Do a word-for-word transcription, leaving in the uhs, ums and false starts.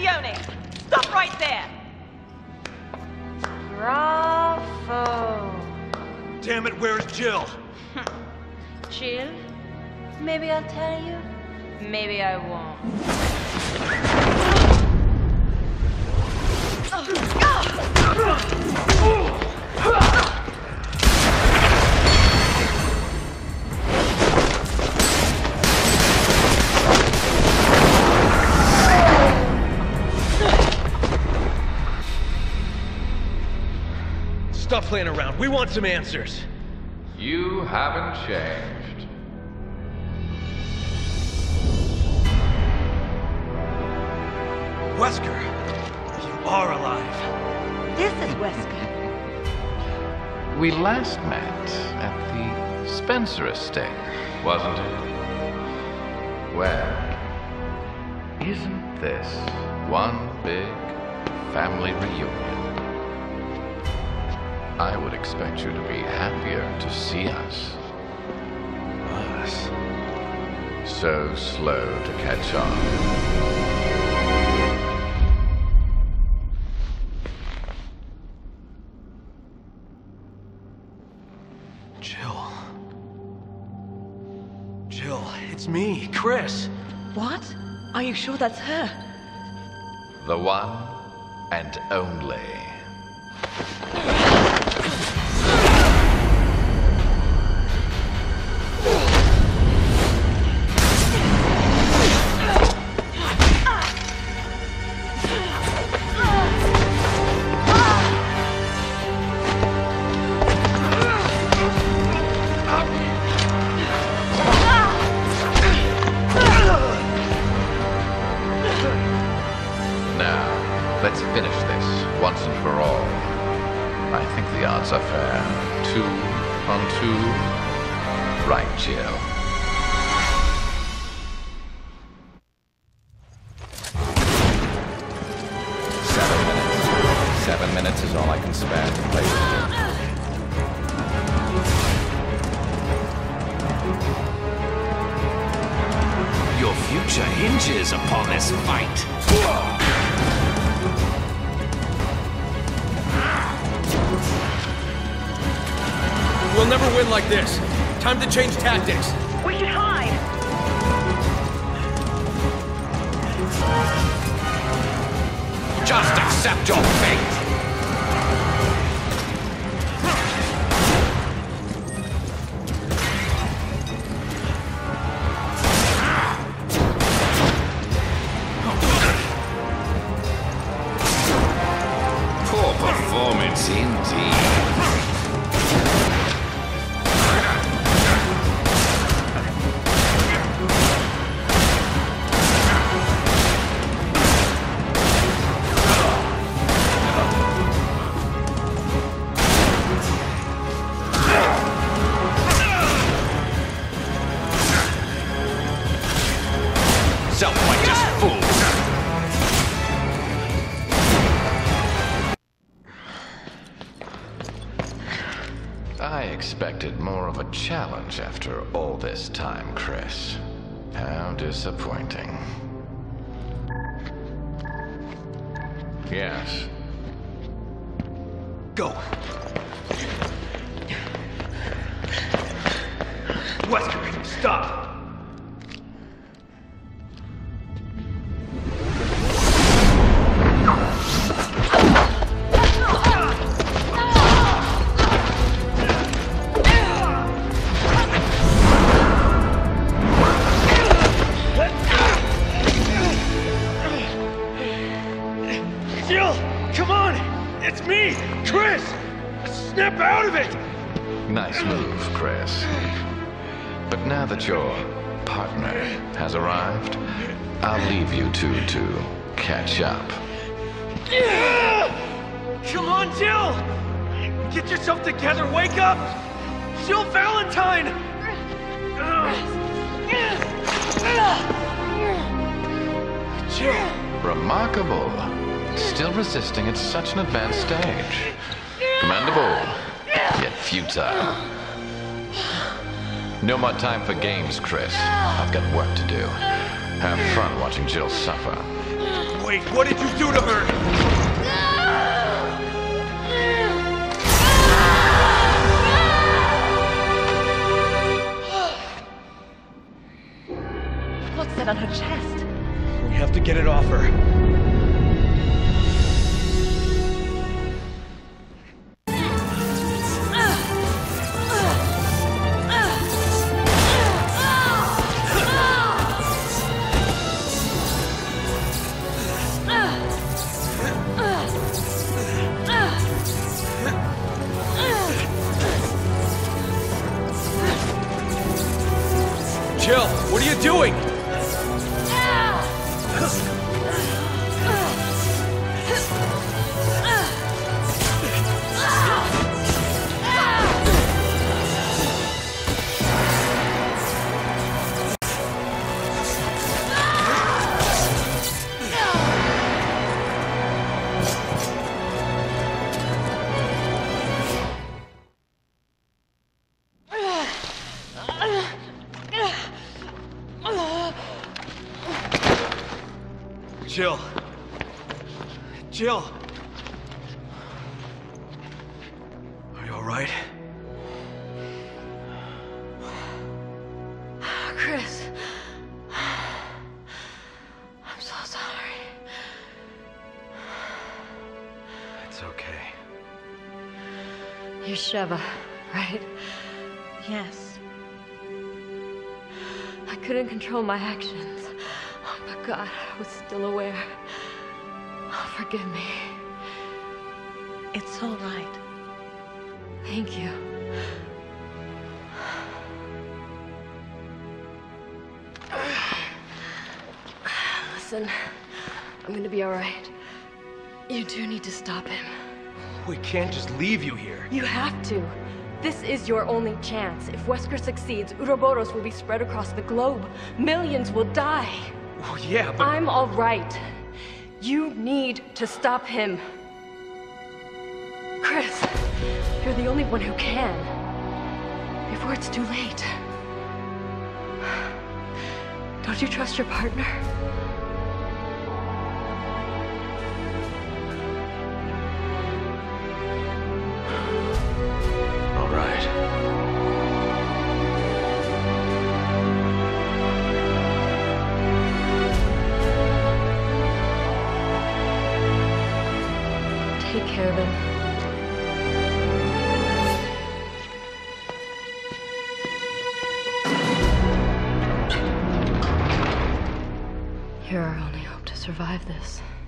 Leone! Stop right there! Bravo! Damn it, where's Jill? Jill? Maybe I'll tell you. Maybe I won't. Stop playing around. We want some answers. You haven't changed. Wesker, you are alive. This is Wesker. We last met at the Spencer estate, wasn't it? Well, isn't this one big family reunion? I would expect you to be happier to see us. Us? So slow to catch on. Jill. Jill, it's me, Chris. What? Are you sure that's her? The one and only. Let's finish this once and for all. I think the odds are fair. Two on two. Right, Jill? Seven minutes. Seven minutes is all I can spare to play with you. Your future hinges upon this fight. We'll never win like this. Time to change tactics. We should hide! Just accept your fate! Poor performance indeed. Self-righteous fools! I expected more of a challenge after all this time, Chris. How disappointing. Yes. Go. Wesker, stop. Jill, come on! It's me, Chris! Snap out of it! Nice move, Chris. But now that your partner has arrived, I'll leave you two to catch up. Come on, Jill! Get yourself together, wake up! Jill Valentine! Jill! Remarkable. Still resisting at such an advanced stage. Commendable, yet futile. No more time for games, Chris. I've got work to do. Have fun watching Jill suffer. Wait, what did you do to her? What's that on her chest? We have to get it off her. Jill, what are you doing? Jill. Jill. Are you all right? Chris. I'm so sorry. It's okay. You're Sheva, right? Yes. I couldn't control my actions. Oh, but God, I was still aware. Oh, forgive me. It's all right. Thank you. Listen, I'm gonna be all right. You do need to stop him. We can't just leave you here. You have to. This is your only chance. If Wesker succeeds, Uroboros will be spread across the globe. Millions will die. Oh, yeah, but... I'm all right. You need to stop him. Chris, you're the only one who can. Before it's too late. Don't you trust your partner? All right. Take care of him. You're our only hope to survive this.